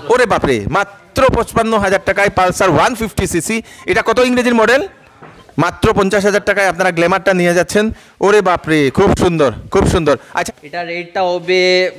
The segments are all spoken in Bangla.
ওরে বাপরে, মাত্র 55,000 টাকায় পালসার 150cc। এটা কত ইংরেজির মডেল? মাত্র 50,000 টাকায় আপনারা গ্ল্যামারটা নিয়ে যাচ্ছেন। ওরে বাপরে, খুব সুন্দর, খুব সুন্দর। আচ্ছা, এটা রেটটা হবে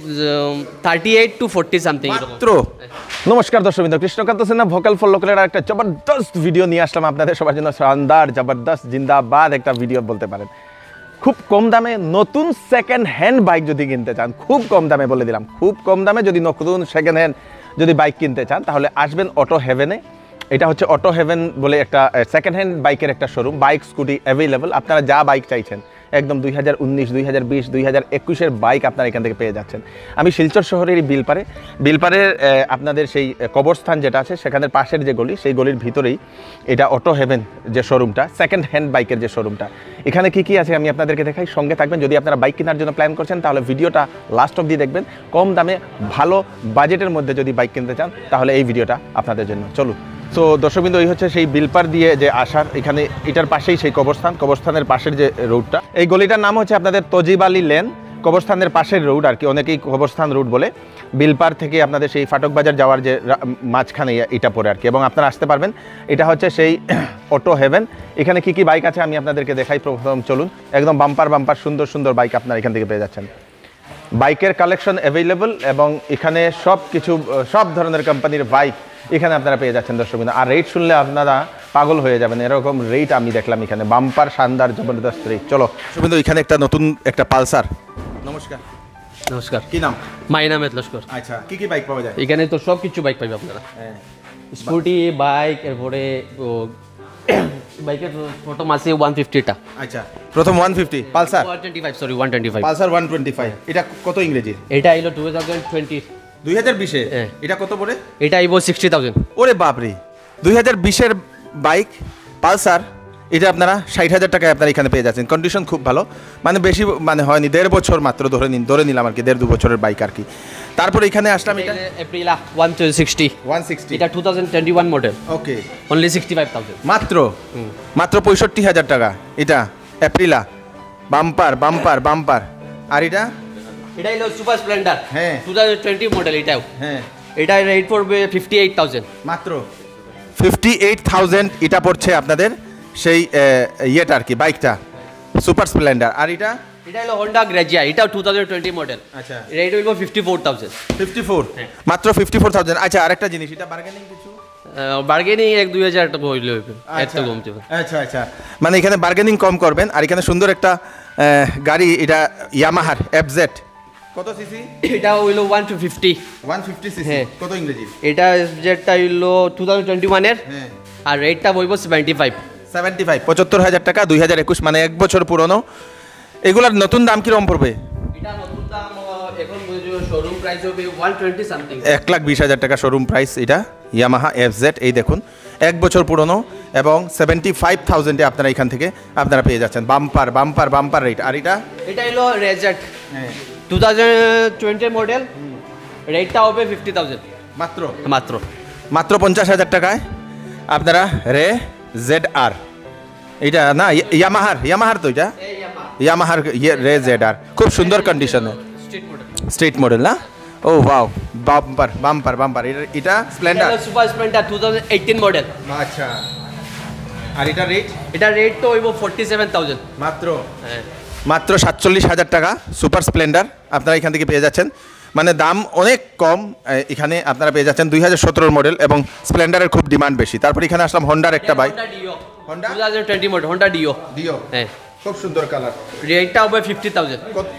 38 to 40 সামথিং মাত্র। নমস্কার দর্শকবৃন্দ, কৃষ্ণকান্ত সিনহা ভোকাল ফর লোকালের একটা জবরদস্ত ভিডিও নিয়ে আসলাম আপনাদের সবার জন্য। শানদার, জবরদস্ত, জিন্দাবাদ একটা ভিডিও বলতে পারেন। খুব কম দামে নতুন সেকেন্ড হ্যান্ড বাইক যদি কিনতে চান, খুব কম দামে বলে দিলাম, খুব কম দামে যদি নতুন সেকেন্ড হ্যান্ড যদি বাইক কিনতে চান, তাহলে আসবেন অটো হেভেনে। এটা হচ্ছে অটো হেভেন বলে একটা সেকেন্ড হ্যান্ড বাইকের একটা শোরুম। বাইক স্কুটি অ্যাভেলেবল, আপনারা যা বাইক চাইছেন একদম 2019, 2020, 2021-এর বাইক আপনারা এখান থেকে পেয়ে যাচ্ছেন। আমি শিলচর শহরের বিলপাড়ের আপনাদের সেই কবরস্থান যেটা আছে সেখানের পাশের যে গলি, সেই গলির ভিতরেই এটা অটো হেভেন যে শোরুমটা, সেকেন্ড হ্যান্ড বাইকের যে শোরুমটা। এখানে কি আছে আমি আপনাদেরকে দেখাই, সঙ্গে থাকবেন। যদি আপনারা বাইক কেনার জন্য প্ল্যান করছেন তাহলে ভিডিওটা লাস্ট অবধি দেখবেন। কম দামে ভালো বাজেটের মধ্যে যদি বাইক কিনতে চান তাহলে এই ভিডিওটা আপনাদের জন্য। চলুন। তো দর্শকবৃন্দ, এই হচ্ছে সেই বিলপার দিয়ে যে আসার, এখানে এটার পাশেই সেই কবরস্থানের পাশের যে রোডটা, এই গলিটার নাম হচ্ছে আপনাদের তজিব আলী লেন। কবরস্থানের পাশের রোড আর কি, অনেকেই কবরস্থান রোড বলে। বিলপার থেকে আপনাদের সেই ফাটক বাজার যাওয়ার যে মাঝখানে এটা পড়ে আর কি, এবং আপনারা আসতে পারবেন। এটা হচ্ছে সেই অটো হেভেন। এখানে কি বাইক আছে আমি আপনাদেরকে দেখাই। প্রথম চলুন, একদম বাম্পার সুন্দর সুন্দর বাইক আপনারা এখান থেকে পেয়ে যাচ্ছেন। বাইকের কালেকশন অ্যাভেলেবল, এবং এখানে সব ধরনের কোম্পানির বাইক এখানে আপনারা পেয়ে যাচ্ছেন দর্শকবৃন্দ। আর রেট শুনলে আপনারা পাগল হয়ে যাবেন, এরকম রেট আমি দেখলাম এখানে। বাম্পার, শানদার, জবরদস্ত রেট। চলো দর্শকবৃন্দ, এখানে একটা নতুন একটা পালসার। নমস্কার। নমস্কার। কি নাম? মাই নাম লস্কর। আচ্ছা, কি বাইক পাওয়া যায় এখানে? তো সব কিছু বাইক পাবে আপনারা। হ্যাঁ, স্কুটি, বাইক, এরপরে বাইকের প্রথম আছে 150টা। আচ্ছা, প্রথম 150 পালসার 125, সরি 125। পালসার 125। এটা কত ইংরেজি? এটা হলো 2020 এটা কত পড়ে? এটা আইবো 60,000। ওরে বাপরে, 2020-এর বাইক পালসার, এটা আপনারা 60,000 টাকায় আপনারা এখানে পেয়ে যাচ্ছেন। কন্ডিশন খুব ভালো, মানে বেশি হয়নি, 1.5 বছর মাত্র ধরে নিলাম আর কি, 1.5-2 বছরের বাইক আর কি। তারপরে এখানে আসলাম, এটা এপ্রিলা 160। এটা 2021 মডেল। ওকে, অনলি 65,000 মাত্র 65,000 টাকা। এটা এপ্রিলা, বাম্পার। আর এটা হলো সুপার স্প্লেন্ডার। হ্যাঁ, 2020 মডেল। এটাও হ্যাঁ, এটা রেট পড়বে 58,000। মাত্র 58,000 এটা পড়ছে আপনাদের সেই ইয়েটা আর কি, বাইকটা সুপার স্প্লেন্ডার। আর এটা হলো হোন্ডা গ্রাজিয়া। এটাও 2020 মডেল। আচ্ছা, রেট হইব 54,000। 54, মাত্র 54,000। আচ্ছা, আরেকটা জিনিস, এটা বার্গেনিং কিছু? বার্গেনিং 1-2,000 টাকা হইলে হইবে, এত কমতে হবে। আচ্ছা, মানে এখানে বার্গেনিং কম করবেন। আর এখানে সুন্দর একটা গাড়ি, এটা ইয়ামাহার FZ। কত সিসি? এটা হইলো 150 সিসি। কত ইংরেজি? এটা FZ-টা হইলো 2021 এর। হ্যাঁ, আর রেটটা হইব 75। 75,000 টাকা, 2021, মানে 1 বছর পুরনো। এগুলার নতুন দাম কিরকম পড়বে? এটা নতুন দাম এখন শোরুম প্রাইস হবে 120 সামথিং, 1,20,000 টাকা শোরুম প্রাইস। এটা ইয়ামাহা FZ, এই দেখুন, 1 বছর পুরনো, এবং 75,000-এ আপনারা এখান থেকে আপনারা পেয়ে যাচ্ছেন। Bumper rate. আর এটা হলো রেজেট। হ্যাঁ, 2020 মডেল। রেটটা হবে 50,000। মাত্র 50,000 টাকায় আপনারা ZR, এটা না ইয়ামাহার তো, এটা ইয়ামাহার রে ZR, খুব সুন্দর কন্ডিশনে, স্ট্রিট মডেল না? Oh wow, bumper. এটা স্প্লেন্ডার, সুপার স্প্লেন্ডার 2018 মডেল। আচ্ছা, আর এটা রেট তো হইব 47,000। মাত্র 47,000 টাকা সুপার স্প্লেন্ডার আপনারা এখান থেকে পেয়ে যাচ্ছেন। মানে দাম অনেক কম, এখানে আপনারা পেয়ে যাচ্ছেন 2017 মডেল, এবং স্প্লেন্ডারের খুব ডিমান্ড বেশি। তারপর এখানে আসলাম হোন্ডার একটা bike, Honda 2020 model, Honda Dio. হ্যাঁ, খুব সুন্দর কালার। রেটটা হবে 50,000।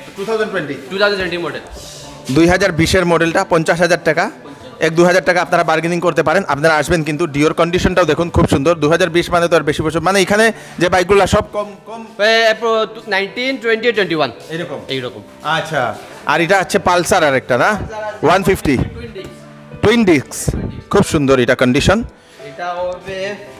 2020 মডেল। 2020-এর মডেলটা 50,000 টাকা। 1-2,000 টাকা আপনারা বার্গেনিং করতে পারেন। আপনারা আসবেন, কিন্তু ডিওর কন্ডিশনটাও দেখুন খুব সুন্দর। 2020 মানে তো আর বেশি বছর, মানে এখানে যে বাইকগুলো সব কম 19, 20, 21 এইরকম। আচ্ছা, আর এটা হচ্ছে পালসার আর একটা না, 150 টুইন ডিস্ক, খুব সুন্দর এটা কন্ডিশন। এটা হবে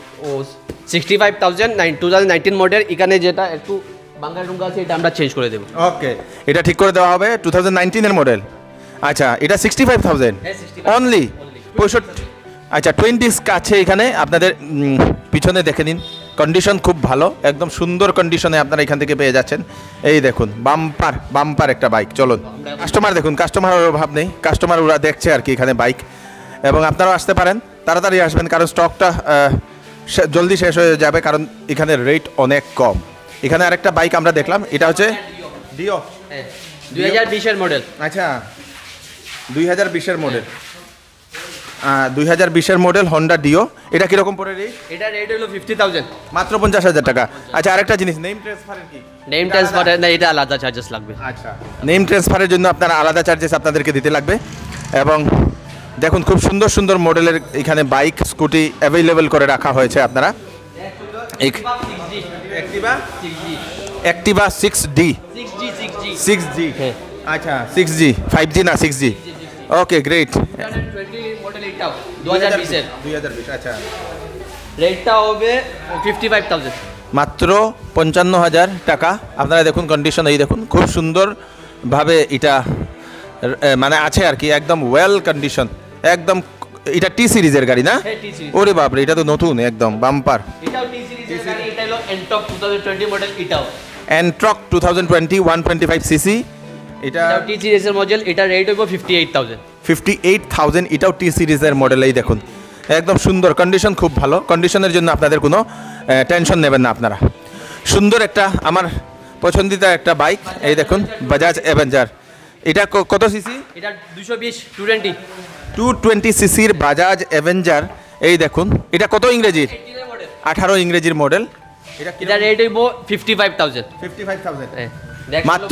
65,000, 2019 মডেল। এখানে যেটা একটু বাঙ্গা টুঙ্গা আছে, এটা আমরা চেঞ্জ করে দেবো। ওকে, এটা ঠিক করে দেওয়া হবে। 2019-এর মডেল। আচ্ছা, এটা 65,000 অনলি, 65। আচ্ছা, টুইন ডিস্ক আছে এখানে, আপনাদের পিছনে দেখে নিন, কন্ডিশন খুব ভালো, একদম সুন্দর কন্ডিশনে আপনারা এখান থেকে পেয়ে যাচ্ছেন। এই দেখুন, বাম্পার একটা বাইক। চলুন, কাস্টমার দেখুন, কাস্টমারের অভাব নেই, কাস্টমার ওরা দেখছে আর কি এখানে বাইক। এবং আপনারাও আসতে পারেন, তাড়াতাড়ি আসবেন কারণ স্টকটা জলদি শেষ হয়ে যাবে, কারণ এখানে রেট অনেক কম। এখানে আরেকটা বাইক আমরা দেখলাম, এটা হচ্ছে ডিও 2020 মডেল। আচ্ছা 2020 মডেল, 2020 মডেল হন্ডা ডিও। এটা কিরকম পড়ে রেট? এটা রেট হলো 50,000, মাত্র 50,000 টাকা। আচ্ছা আরেকটা জিনিস, নেম ট্রান্সফারের কি? নেম ট্রান্সফার না, এটা আলাদা চার্জেস লাগবে। আচ্ছা নেম ট্রান্সফারের জন্য আপনারা আলাদা চার্জেস আপনাদেরকে দিতে লাগবে। এবং দেখুন খুব সুন্দর সুন্দর মডেলের এখানে বাইক স্কুটি অ্যাভেলেবেল করে রাখা হয়েছে। আপনারা অ্যাক্টিভা 6D 6G আচ্ছা 6G 5G না 6G। Okay great. 2020 আচ্ছা রেটটা হবে 55,000, মাত্র 55,000 টাকা। আপনারা দেখুন কন্ডিশন, এই দেখুন খুব সুন্দরভাবে এটা মানে আছে আর কি, একদম ওয়েল কন্ডিশন একদম। এটা টি সিরিজের গাড়ি না? ওরে বাপরে, এটা তো নতুন একদম বাম্পার। এটাও টি সিরিজের গাড়ি, এটা হলো এনটক 2020 মডেল। এটাও এনট্রক 2020 125 সিসি। এটা টি সিরিজের মডেল, এটা রেট হবে 58,000। 58,000, এটাও টি সিরিজের মডেল। এই দেখুন একদম সুন্দর কন্ডিশন, খুব ভালো কন্ডিশনের জন্য আপনাদের কোনো টেনশন নেবেন না আপনারা। সুন্দর একটা আমার পছন্দিতা একটা বাইক, এই দেখুন বাজাজ অ্যাভেঞ্জার। এটা কত সিসি? এটা 220 220 220 সিসির বাজাজ অ্যাভেঞ্জার। এই দেখুন এটা কত ইংরেজির? 18 ইংরেজির মডেল। এটা রেট হইব 55,000। 55,000 মাত্র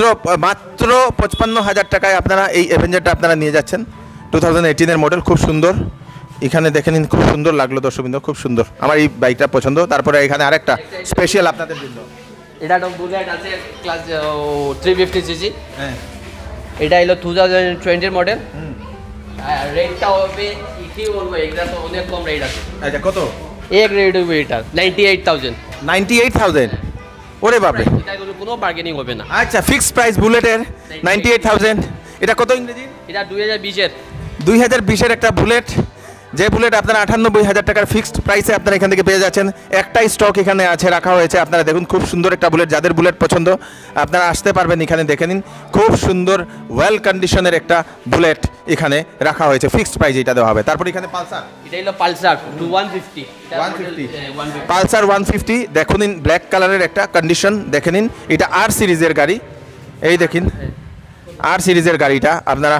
55,000 টাকায় আপনারা এই অ্যাভেঞ্জারটা আপনারা নিয়ে যাচ্ছেন। 2018 মডেল, খুব সুন্দর। এখানে দেখে নিন, খুব সুন্দর লাগলো দর্শকবৃন্দ, খুব সুন্দর। আমার এই বাইকটা পছন্দ। তারপরে এখানে আরেকটা স্পেশাল আপনাদের জন্য, এটা তো বুলেট আছে ক্লাস 350 সিসি। হ্যাঁ এটা হলো 2020 মডেল। রেটটা হবে কি বলবো, এটা তো অনেক কম রেট আছে। আচ্ছা কত? এক রেট হবে এটা 98,000। 98,000? ওরে বাপরে, এটা কোনো বার্গেনিং হবে না। আচ্ছা ফিক্সড প্রাইস বুলেটের 98,000। এটা কত ইংরেজি? এটা 2020-এর 2020-এর একটা বুলেট, যে বুলেট আপনারা 98,000 টাকার ফিক্সড প্রাইসে আপনারা এখান থেকে পেয়ে যাচ্ছেন। একটাই স্টক এখানে আছে, রাখা হয়েছে। আপনারা দেখুন খুব সুন্দর একটা বুলেট, যাদের বুলেট পছন্দ আপনারা আসতে পারবেন এখানে দেখে নিন। খুব সুন্দর ওয়েল কন্ডিশনের একটা বুলেট এখানে রাখা হয়েছে, ফিক্সড প্রাইস এটা দেওয়া হবে। তারপর এখানে পালসার, এটা হলো পালসার 150 পালসার 150 দেখুন, ব্ল্যাক কালারের একটা কন্ডিশন দেখে নিন। এটা আর সিরিজের গাড়ি, এই দেখুন আর সিরিজের গাড়িটা আপনারা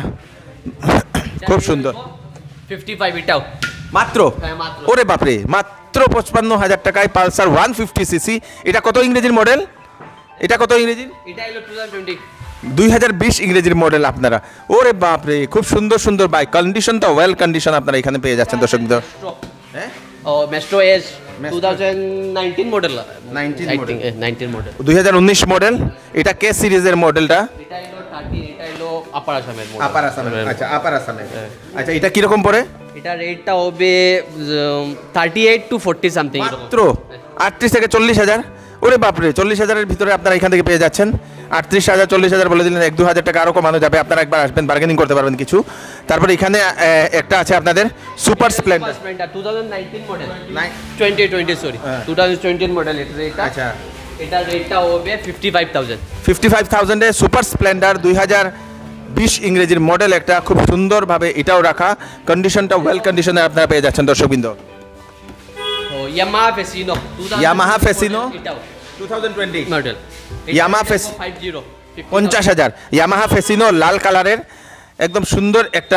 খুব সুন্দর। 55 এটাও মাত্র, ওরে বাপরে, মাত্র 55,000 টাকায় পালসার 150 সিসি। এটা কত ইংরেজির মডেল? এটা কত ইংরেজির? এটা হলো 2020 2020 ইংরেজির মডেল আপনারা। ওরে বাপরে, খুব সুন্দর সুন্দর বাইক, কন্ডিশনটা ওয়েল কন্ডিশন আপনারা এখানে পেয়ে যাচ্ছেন দর্শক। হ্যাঁ ও Maestro S 2019 model. 19 model 2019 model. এটা কে সিরিজের মডেলটা? এটা হলো 30, এটা হলো আপার আসামের মডেল। আপার আসামের, আচ্ছা আপার আসামের। আচ্ছা এটা কি রকম পড়ে? এটা রেটটা হবে 38 to 40 সামথিং। মাত্র 38 থেকে 40,000। ওরে বাপরে, 40,000-এর ভিতরে আপনারা এখান থেকে পেয়ে যাচ্ছেন। 38,000 40,000 বলে দিলেন, 1-2,000 টাকা আরও কমানো যাবে। আপনারা একবার আসবেন, বার্গেনিং করতে পারবেন কিছু। তারপরে এখানে একটা আছে আপনাদের Super Splendor 2019 model, 2020 sorry 2020 model. এটা আচ্ছা এটা রেটটা হবে 55,000। 55,000-এ সুপার স্প্লেন্ডার 2020 ইংরেজির মডেল, একটা খুব সুন্দরভাবে এটাও রাখা, কন্ডিশনটা ওয়েল কন্ডিশনে আপনারা পেয়ে যাচ্ছেন দর্শকবৃন্দ। Yamaha Fascino, Yamaha Fascino 2020 model. Yamaha Fascino 50,000। Yamaha Fascino লাল কালারের একদম সুন্দর একটা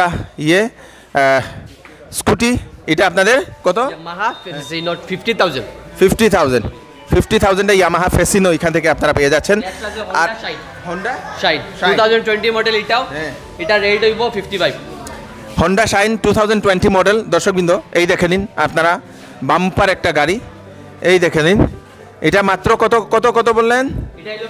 স্কুটি। এটা আপনাদের কত? Yamaha Fascino 50,000। 50,000-এ ইয়ামাহা ফেসিনো এখান থেকে আপনারা পেয়ে যাচ্ছেন। আর হন্ডা শাইন 2020 মডেল, এটাও এটা রেট হইব 55। হন্ডা শাইন 2020 মডেল দর্শকবৃন্দ, এই দেখে নিন আপনারা, বাম্পার একটা গাড়ি, এই দেখে নিন। এটা মাত্র কত কত কত বললেন? এটা হলো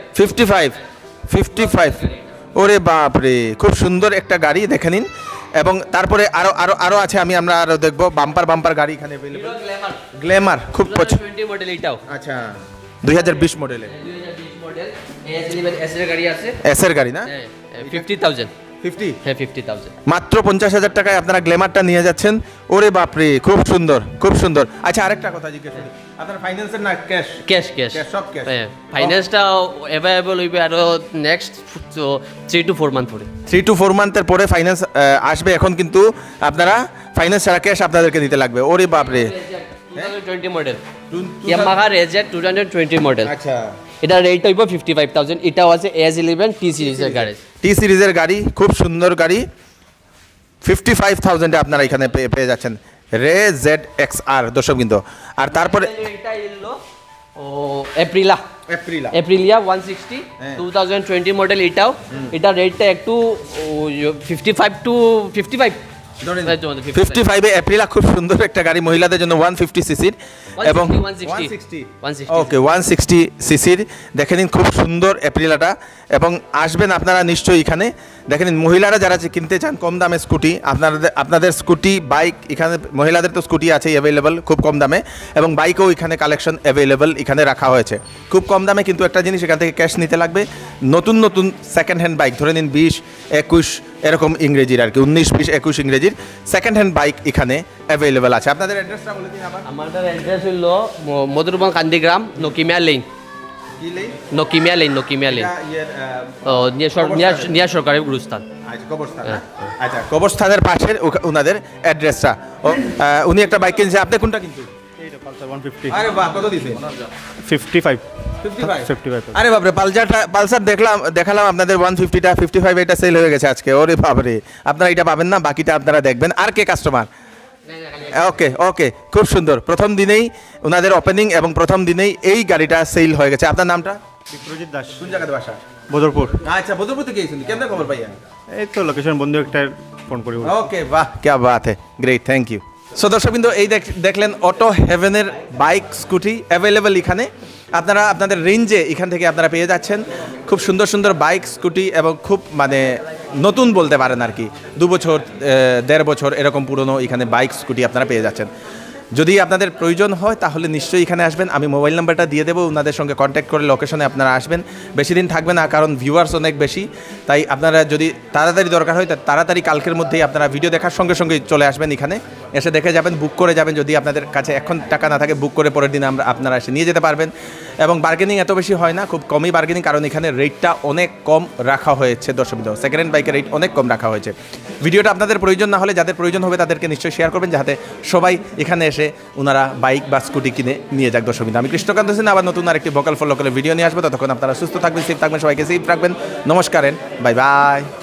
55। ওরে বাপরে, খুব সুন্দর একটা গাড়ি দেখে নিন। এবং তারপরে আরো আরো আরো আছে, আমরা আরো দেখবো বাম্পার গাড়ি এখানে अवेलेबल। গ্ল্যামার খুব 2020 মডেল এটাও। আচ্ছা 2020 মডেলের 2020 মডেল এস এর গাড়ি আছে, এস এর গাড়ি না? 50,000। 50? হ্যাঁ 50,000। মাত্র 50,000 টাকায় আপনারা গ্ল্যামারটা নিয়ে যাচ্ছেন। ওরে বাপরে, খুব সুন্দর খুব সুন্দর। আচ্ছা আরেকটা কথা জিজ্ঞেস করি, আপনার ফাইন্যান্সের না ক্যাশ? ক্যাশ সব ক্যাশ। হ্যাঁ ফাইন্যান্সটা অ্যাভেলেবল হইবে আরো নেক্সট 3 to 4 মান্থ পরে। 3 to 4 মান্থের পরে ফাইন্যান্স আসবে। এখন কিন্তু আপনারা ফাইন্যান্স ছাড়া ক্যাশ আপনাদেরকে দিতে লাগবে। ওরে বাপরে, 2020 মডেল ইয়ামাহা রেজেট 2020 মডেল। আচ্ছা, এটা রেট হইব 55,000। এটাও আছে S11 টি সিরিজের গাড়ি। টি সিরিজের গাড়ি, খুব সুন্দর গাড়ি। 55,000 আপনারা এখানে পেয়ে যাচ্ছেন রে ZXR দর্শক কিন্তু। আর তারপরে এটা এলো ও এপ্রিলিয়া 160 2020 মডেল। এটাও এটা রেটটা একটু 55 টু 55 55 এপ্রিলা, খুব সুন্দর একটা গাড়ি মহিলাদের জন্য 150 সিসির এবং 160 ওকে 160 সিসির। দেখে নিন খুব সুন্দর এপ্রিলাটা। এবং আসবেন আপনারা নিশ্চয়ই এখানে। দেখে নিন মহিলারা যারা কিনতে চান কম দামে স্কুটি, আপনাদের স্কুটি বাইক এখানে, মহিলাদের তো স্কুটি আছেই অ্যাভেলেবল খুব কম দামে, এবং বাইকও এখানে কালেকশন অ্যাভেলেবল এখানে রাখা হয়েছে খুব কম দামে। কিন্তু একটা জিনিস, এখান থেকে ক্যাশ নিতে লাগবে। নতুন নতুন সেকেন্ড হ্যান্ড বাইক, ধরে নিন 20, 21 এরকম ইংরেজির আর কি, 19, 20, 21 ইংরেজির সেকেন্ড হ্যান্ড বাইক এখানে অ্যাভেলেবল আছে। আপনাদের অ্যাড্রেসটা বলে দিন আবার। আমাদের অ্যাড্রেস হলো মধুরবন কান্দিগ্রাম, নকিমিয়া লেন। নকিমিয়া লেন নিয়া সরকারি গুরুস্থান। আচ্ছা, কবরস্থানের পাশের ওনাদের অ্যাড্রেসটা। উনি একটা বাইক কিনছে, আপনি কোনটা কিনছেন? আরে বাহ, কত দিছে? 55। আরে বাপরে, পালসার দেখালাম আপনাদের 150টা, 55 এটা সেল হয়ে গেছে আজকে। ওরে বাপরে, আপনারা এটা পাবেন না, বাকিটা আপনারা দেখবেন। আর কে কাস্টমার? ওকে, খুব সুন্দর। প্রথম দিনেই ওনাদের ওপেনিং এবং প্রথম দিনেই এই গাড়িটা সেল হয়ে গেছে। আপনার নামটা? বিপ্রজিৎ দাস। কোন জায়গাতে বাসা? বদরপুর। আচ্ছা, বদরপুর থেকে গিয়েছেন, কেমন খবর পাইয়া? এই তো লোকেশন বন্ধু একটা ফোন করি। ওকে, বাহ, क्या बात है, গ্রেট, থ্যাংক ইউ। সো দর্শকবৃন্দ, এই দেখলেন অটো হেভেনের বাইক স্কুটি অ্যাভেলেবেল এখানে। আপনারা আপনাদের রেঞ্জে এখান থেকে আপনারা পেয়ে যাচ্ছেন খুব সুন্দর সুন্দর বাইক স্কুটি, এবং খুব মানে নতুন বলতে পারেন আর কি, 2 বছর 1.5 বছর এরকম পুরনো এখানে বাইক স্কুটি আপনারা পেয়ে যাচ্ছেন। যদি আপনাদের প্রয়োজন হয় তাহলে নিশ্চয়ই এখানে আসবেন। আমি মোবাইল নাম্বারটা দিয়ে দেবো, ওনাদের সঙ্গে কন্ট্যাক্ট করে লোকেশনে আপনারা আসবেন। বেশি দিন থাকবে না, কারণ ভিউয়ার্স অনেক বেশি। তাই আপনারা যদি তাড়াতাড়ি দরকার হয়, তাড়াতাড়ি কালকের মধ্যেই আপনারা ভিডিও দেখার সঙ্গে সঙ্গে চলে আসবেন এখানে, এসে দেখে যাবেন, বুক করে যাবেন। যদি আপনাদের কাছে এখন টাকা না থাকে, বুক করে পরের দিন আপনারা এসে নিয়ে যেতে পারবেন। এবং বার্গেনিং এত বেশি হয় না, খুব কমই বার্গেনিং, কারণ এখানে রেটটা অনেক কম রাখা হয়েছে দর্শক। সেকেন্ড হ্যান্ড বাইকের রেট অনেক কম রাখা হয়েছে। ভিডিওটা আপনাদের প্রয়োজন না হলে, যাদের প্রয়োজন হবে তাদেরকে নিশ্চয়ই শেয়ার করবেন, যাতে সবাই এখানে এসে ওনারা বাইক বা স্কুটি কিনে নিয়ে যাক দর্শক। আমি কৃষ্ণকান্ত সিনহা, আবার নতুন আরেকটি ভোকাল ফর লোকাল ভিডিও নিয়ে আসবো। ততক্ষণ আপনারা সুস্থ থাকবেন, সেফ থাকবেন, সবাইকে সেফ রাখবেন। নমস্কার, বাই বাই।